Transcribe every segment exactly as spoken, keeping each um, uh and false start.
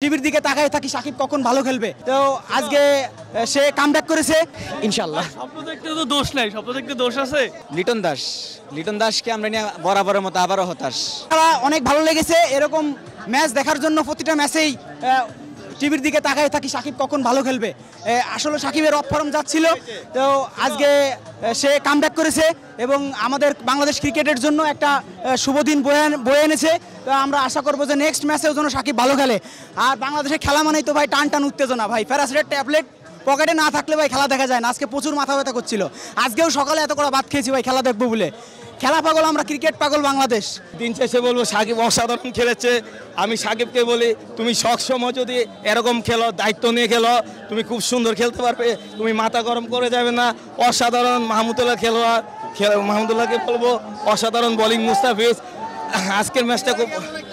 টিভির দিকে তাকায় থাকি সাকিব কখন ভালো খেলবে। তো আজকে সে কামব্যাক করেছে ইনশাআল্লাহ। স্বপ্ন দেখতে তো দোষ নাই, স্বপ্ন দেখতে দোষ আছে। লিটন দাস লিটন দাসকে আমরা নিয়ে বরাবরের মতো আবারও হতাশ। খেলা অনেক ভালো লেগেছে, এরকম ম্যাচ দেখার জন্য প্রতিটা ম্যাচেই টিভির দিকে তাকায় থাকি সাকিব কখন ভালো খেলবে। আসলে সাকিবের অফ ফর্ম যাচ্ছিল, তো আজকে সে কামব্যাক করেছে এবং আমাদের বাংলাদেশ ক্রিকেটের জন্য একটা শুভ দিন বয়ে বয়ে এনেছে। তো আমরা আশা করবো যে নেক্সট ম্যাচেও যেন সাকিব ভালো খেলে। আর বাংলাদেশের খেলা মানেই তো ভাই টান টান উত্তেজনা ভাই, প্যারাসিটের ট্যাবলেট পকেটে না থাকলে ভাই খেলা দেখা যায় না। আজকে প্রচুর মাথা ব্যথা করছিল, আজকেও সকালে এত করে ভাত খেয়েছি ভাই খেলা দেখবো বলে। খেলা পাগল আমরা, ক্রিকেট পাগল বাংলাদেশ। দিন শেষে বলবো সাকিব অসাধারণ খেলেছে। আমি সাকিবকে বলি তুমি সবসময় যদি এরকম খেলো, দায়িত্ব নিয়ে খেলো, তুমি খুব সুন্দর খেলতে পারবে, তুমি মাথা গরম করে যাবে না। অসাধারণ মাহমুদুল্লাহ খেলোয়াড়, মাহমুদুল্লাহকে বলবো অসাধারণ বোলিং মুস্তাফিজ। আজকের ম্যাচটা খুব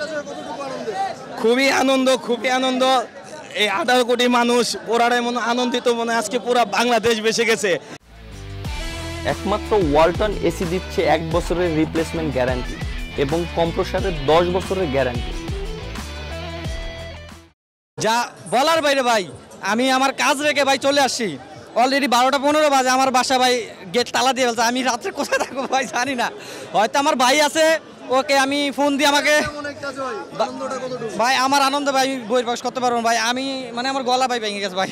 খুবই আনন্দ খুবই আনন্দ এই আঠারো কোটি মানুষ ওরার এমন আনন্দিত মনে আজকে পুরো বাংলাদেশ বেসে গেছে। একমাত্র ওয়ালটন এসি দিচ্ছে এক বছরের রিপ্লেসমেন্ট গ্যারান্টি এবং কম্প্রেসারের দশ বছরের গ্যারান্টি। যা বলার বাইরে ভাই, আমি আমার কাজ রেখে ভাই চলে আসছি। অলরেডি বারোটা পনেরো বাজে আমার বাসা ভাই গেট তালা দিয়ে ফেলছে। আমি রাত্রে কোথায় থাকবো ভাই জানি না, হয়তো আমার ভাই আছে, ওকে আমি ফোন দিয়ে আমাকে ভাই আমার আনন্দ ভাই বই প্রকাশ করতে পারবো ভাই। আমি মানে আমার গলা ভাই ভেঙে গেছে ভাই।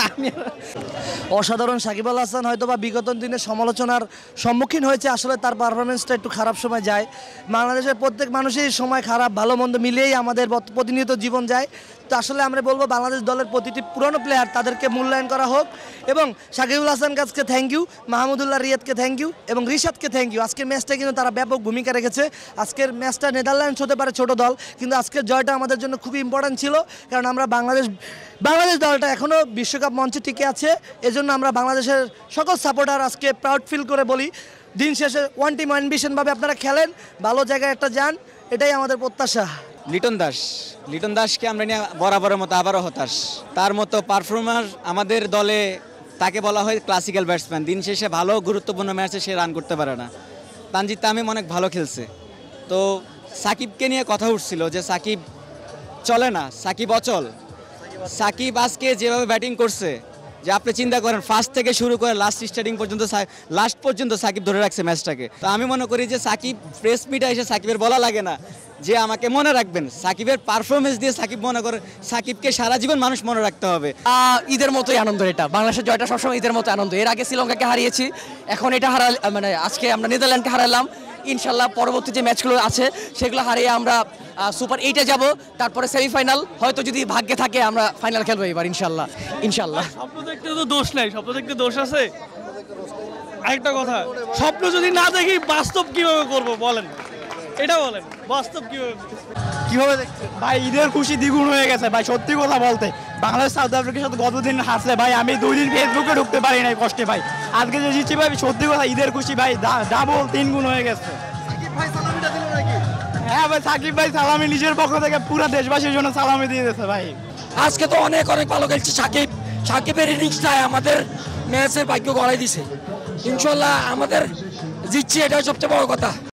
অসাধারণ সাকিব আল হাসান হয়তো বা বিগত দিনে সমালোচনার সম্মুখীন হয়েছে, আসলে তার পারফরমেন্সটা একটু খারাপ সময় যায়। বাংলাদেশের প্রত্যেক মানুষেরই সময় খারাপ ভালো মন্দ মিলিয়েই আমাদের প্রতিনিয়ত জীবন যায়। তো আসলে আমরা বলবো বাংলাদেশ দলের প্রতিটি পুরনো প্লেয়ার তাদেরকে মূল্যায়ন করা হোক এবং সাকিবুল হাসান কাজকে থ্যাংক ইউ, মাহমুদুল্লাহ রিয়াদকে থ্যাংক ইউ এবং রিশাদকে থ্যাংক ইউ। আজকের ম্যাচটা কিন্তু তারা ব্যাপক ভূমিকা রেখেছে। আজকের ম্যাচটা নেদারল্যান্ডস হতে পারে ছোট দল, কিন্তু আজকের জয়টা আমাদের জন্য খুবই ইম্পর্ট্যান্ট ছিল, কারণ আমরা বাংলাদেশ বাংলাদেশ দলটা এখনও বিশ্বকাপ মঞ্চে টিকে আছে। এজন্য আমরা বাংলাদেশের সকল সাপোর্টার আজকে প্রাউড ফিল করে বলি, দিন শেষে ওয়ান টিম ওয়ান ভিশনভাবে আপনারা খেলেন, ভালো জায়গায় একটা যান, এটাই আমাদের প্রত্যাশা। লিটন দাস লিটন দাসকে আমরা নিয়ে বরাবরের মতো আবারও হতাশ। তার মতো পারফর্মার আমাদের দলে, তাকে বলা হয় ক্লাসিক্যাল ব্যাটসম্যান। দিন শেষে ভালো গুরুত্বপূর্ণ ম্যাচে সে রান করতে পারে না। তানজিদ তামিম অনেক ভালো খেলছে। তো সাকিবকে নিয়ে কথা উঠছিল যে সাকিব চলে না, সাকিব অচল। সাকিব আজকে যেভাবে ব্যাটিং করছে, যে আপনি চিন্তা করেন ফার্স্ট থেকে শুরু করে লাস্ট স্টার্টিং পর্যন্ত লাস্ট পর্যন্ত সাকিব ধরে রাখছে ম্যাচটাকে। তো আমি মনে করি যে সাকিব প্রেস মিটে এসে সাকিবের বলা লাগে না যে আমাকে মনে রাখবেন, সাকিবের পারফরমেন্স দিয়ে সাকিব মনে করে সাকিবকে সারা জীবন মানুষ মনে রাখতে হবে। ঈদের মতোই আনন্দ এটা, বাংলাদেশের জয়টা সবসময় ঈদের মতো আনন্দ। এর আগে শ্রীলঙ্কাকে হারিয়েছি, এখন এটা হারা মানে আজকে আমরা নেদারল্যান্ডকে হারালাম। ইনশাল্লাহ পরবর্তী যে ম্যাচগুলো আছে সেগুলো হারিয়ে আমরা সুপার এইটে যাব, তারপরে সেমিফাইনাল, হয়তো যদি ভাগ্যে থাকে আমরা ফাইনাল খেলবো এবার ইনশাল্লাহ। ইনশাল্লাহ স্বপ্ন দেখতে তো দোষ নাই, স্বপ্ন দেখতে দোষ আছে। আরেকটা কথা, স্বপ্ন যদি না দেখি বাস্তব কিভাবে করব বলেন, এটা বলেন বাস্তব কিভাবে কিভাবে দেখছেন ভাই? ঈদের খুশি দ্বিগুণ হয়ে গেছে ভাই, সত্যি কথা বলতে। বাংলাদেশ সাউথ আফ্রিকার সাথে গতদিন হারছে ভাই, আমি দুই দিন ফেসবুকে ঢুকতে পারি নাই কষ্টে ভাই। আজকে যে জিতছি ভাই, সত্যি কথা ঈদের খুশি ভাই ডাবল তিন গুণ হয়ে গেছে। হ্যাঁ ভাই, সাকিব ভাই সালামি নিজের পক্ষ থেকে পুরো দেশবাসীর জন্য সালামি দিয়ে দিয়েছে ভাই। আজকে তো অনেক অনেক ভালো খেলছে সাকিব। সাকিবের ইনিংসটাই আমাদের ম্যাচের ভাগ্য গড়াই দিছে। ইনশাল্লাহ আমাদের জিতছি, এটাই সবচেয়ে বড় কথা।